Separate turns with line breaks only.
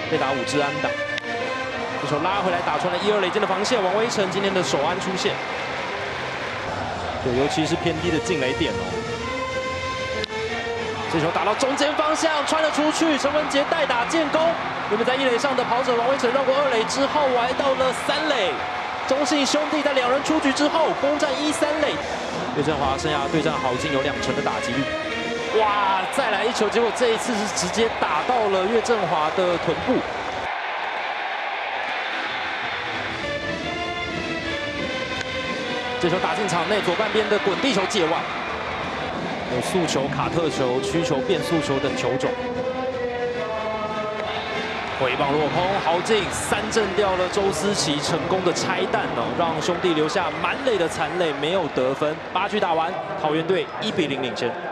被打5支安打。这球拉回来打穿了1、2垒间的防线，王威成今天的首安出现。对，尤其是偏低的进垒点哦。这球打到中间方向，穿了出去，陈文杰代打建功。原本在1垒上的跑者王威成绕过2垒之后，来到了3垒。中信兄弟在2人出局之后，攻占1、3垒。岳振华生涯对战好进有2成的打击率。哇，再来一球，结果这一次是直接打到了岳振华的臀部。这球打进场内，左半边的滚地球界外，有速球、卡特球、曲球、变速球等球种。回棒落空，豪进3振掉了周思齐，成功的拆弹哦，让兄弟留下满垒的残垒，没有得分。8局打完，桃园队1比0领先。